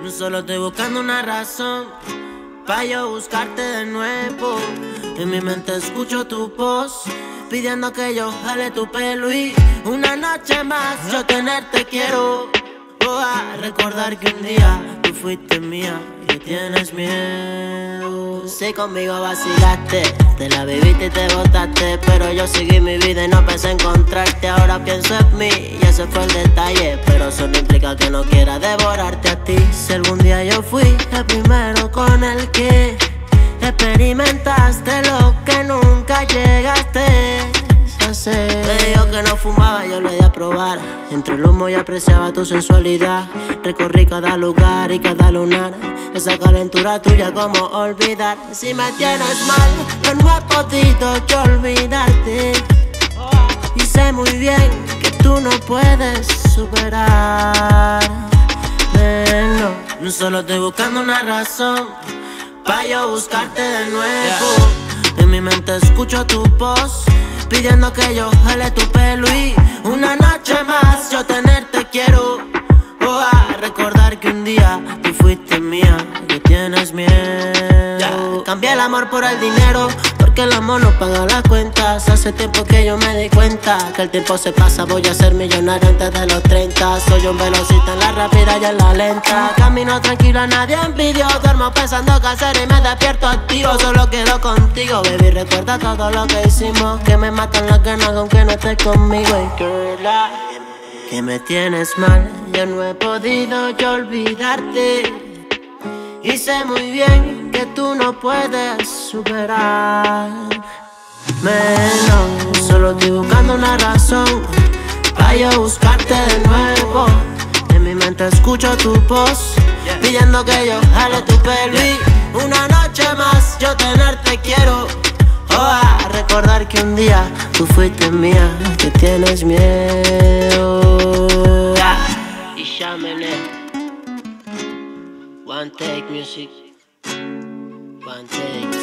Solo estoy buscando una razón pa' yo buscarte de nuevo. En mi mente escucho tu voz pidiendo que yo jale tu pelo y una noche más yo tenerte quiero. A recordar que un día tú fuiste mía y tienes miedo. Si conmigo vacilaste, te la viviste y te botaste, pero yo seguí mi vida y no pensé encontrarte. Ahora pienso en mí y ese fue el detalle, pero eso no implica que no quiera devorarte a ti. Si algún día yo fui el primero con el que experimentaste lo que nunca llegaste a hacer. Me dijo que no fumaba, yo lo di a probar. Entre el humo yo apreciaba tu sensualidad. Recorrí cada lugar y cada lunar. Esa calentura tuya como olvidar. Si me tienes mal, yo no he podido yo olvidarte. Y sé muy bien que tú no puedes superarme, no. Solo estoy buscando una razón pa' yo buscarte de nuevo. En mi mente escucho tu voz pidiendo que yo jale tu pelo y una noche más yo tenerte quiero. A recordar que un día tú fuiste mía y tienes miedo. Cambié el amor por el dinero, porque el amor no paga las cuentas. Hace tiempo que yo me di cuenta que el tiempo se pasa, voy a ser millonario antes de los 30. Soy un velocista en la rápida y en la lenta. Camino tranquilo, nadie envidio. Duermo pensando qué hacer y me despierto activo. Solo quedo contigo, baby, recuerda todo lo que hicimos. Que me matan las ganas aunque no estés conmigo. Y girl, que me tienes mal, yo no he podido yo olvidarte. Y sé muy bien que tú no puedes superarme, no. Solo estoy buscando una razón pa' yo buscarte de nuevo. En mi mente escucho tu voz pidiendo que yo jale tu pelo y una noche más yo tenerte quiero. A recordar que un día tú fuiste mía, que tienes miedo. Y llámenle One Take Music, One Take.